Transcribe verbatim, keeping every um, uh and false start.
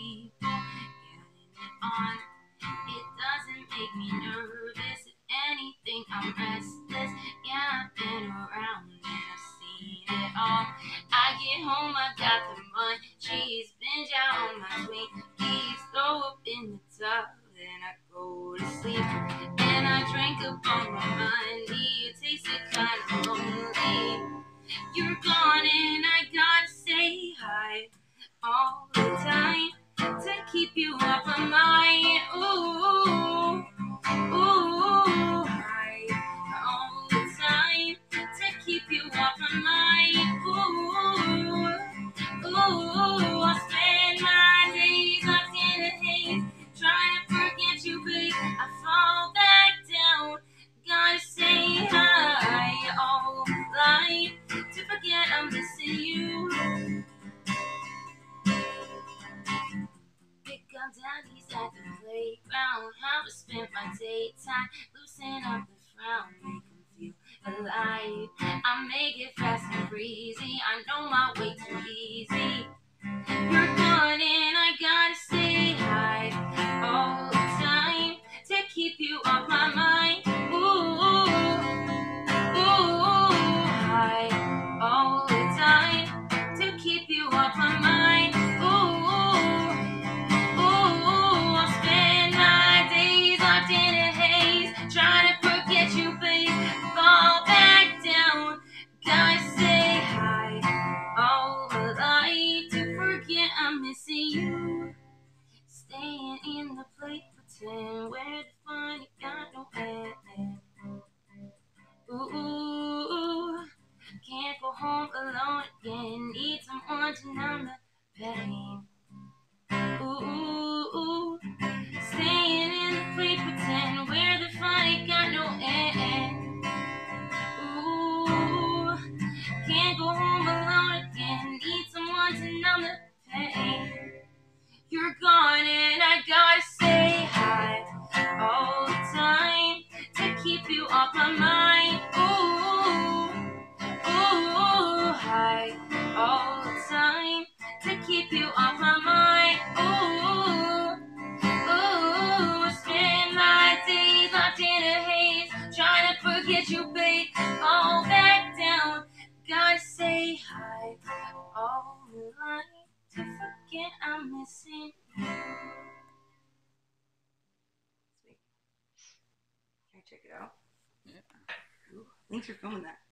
people getting it on. It doesn't make me nervous. If anything, I'm restless. Yeah, I've been around and I've seen it all. I get home, I got the munchies, binge out on my Twinkies, throw up in the tub, then I go to sleep. And I drink up all my money. It tasted kind of lonely. You're gone and I gotta say hi all the time to keep you off my mind. Ooh, ooh, hi all the time to keep you off my mind. Ooh, ooh, I spend my days locked in a haze, trying to forget you, babe. I fall back down, gotta say hi all night to forget I'm missing you. Pick up daddies at the playground, how I spent my daytime, loosen up the frown, make them feel alive. I make it fast and breezy, I know my way too easy. You're gone and I gotta say hi all the time to keep you off my mind. Ooh, ooh, hi all the time to keep you off my mind. Ooh, ooh, I spend my days locked in a haze, trying to forget you, babe. Fall back down, gotta say hi all the night to forget I'm missing you. Staying in the plate, pretend where the fun you got no end. Ooh, can't go home alone again, need someone to numb the pain. Ooh, staying in the plate, pretend where the fun it got no end. Ooh, can't go home alone again, need someone to numb the pain. You're gone and I gotta say hi all the time to keep you off my mind. Ooh, ooh, hi all the time to keep you off my mind. Ooh, ooh, I spend my days locked in a haze, trying to forget you, babe. Fall back down, gotta say hi all the night to forget I'm missing you. Sweet. Can I check it out? Yeah. Ooh, thanks for filming that.